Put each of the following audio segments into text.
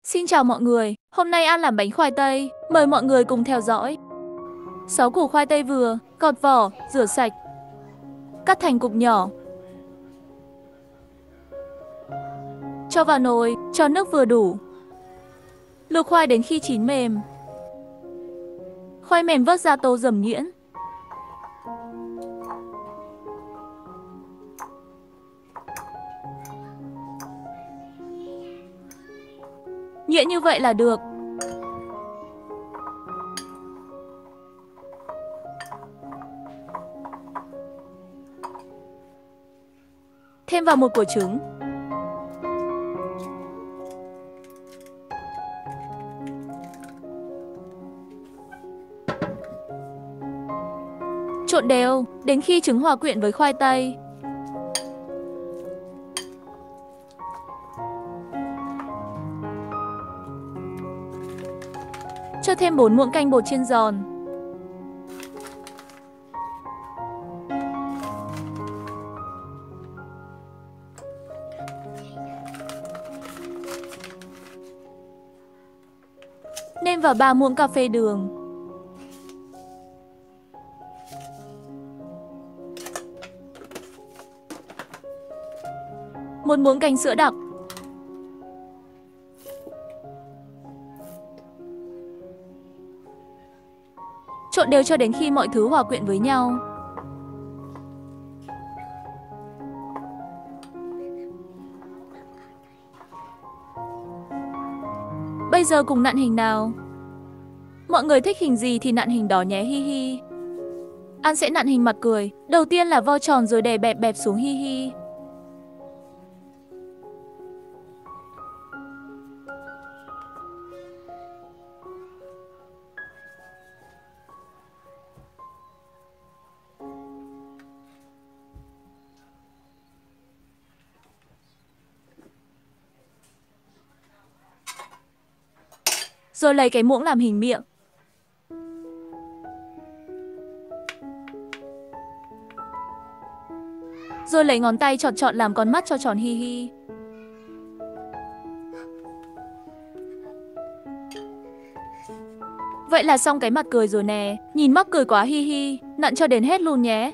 Xin chào mọi người, hôm nay An làm bánh khoai tây, mời mọi người cùng theo dõi. 6 củ khoai tây vừa, gọt vỏ, rửa sạch, cắt thành cục nhỏ. Cho vào nồi, cho nước vừa đủ. Luộc khoai đến khi chín mềm. Khoai mềm vớt ra tô dầm nhuyễn. Nhuyễn như vậy là được. Thêm vào một quả trứng. Trộn đều đến khi trứng hòa quyện với khoai tây. Cho thêm 4 muỗng canh bột chiên giòn. Nêm vào 3 muỗng cà phê đường. Một muỗng canh sữa đặc. Trộn đều cho đến khi mọi thứ hòa quyện với nhau. Bây giờ cùng nặn hình nào. Mọi người thích hình gì thì nặn hình đó nhé, hi hi. An sẽ nặn hình mặt cười. Đầu tiên là vo tròn rồi đè bẹp bẹp xuống, hi hi. Rồi lấy cái muỗng làm hình miệng. Rồi lấy ngón tay chọt chọt làm con mắt cho tròn, hi hi. Vậy là xong cái mặt cười rồi nè. Nhìn mắc cười quá, hi hi. Nặn cho đến hết luôn nhé.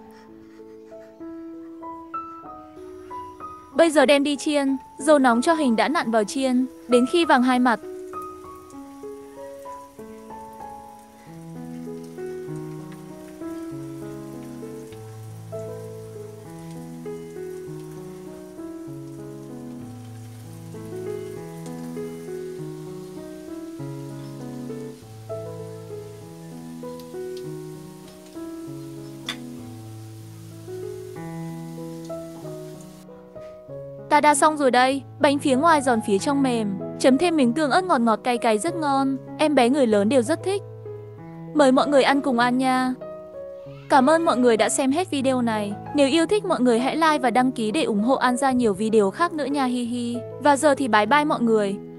Bây giờ đem đi chiên. Dầu nóng cho hình đã nặn vào chiên đến khi vàng hai mặt. Ta đã xong rồi đây, bánh phía ngoài giòn phía trong mềm, chấm thêm miếng tương ớt ngọt ngọt cay cay rất ngon, em bé người lớn đều rất thích. Mời mọi người ăn cùng An nha. Cảm ơn mọi người đã xem hết video này. Nếu yêu thích mọi người hãy like và đăng ký để ủng hộ An ra nhiều video khác nữa nha, hi hi. Và giờ thì bye bye mọi người.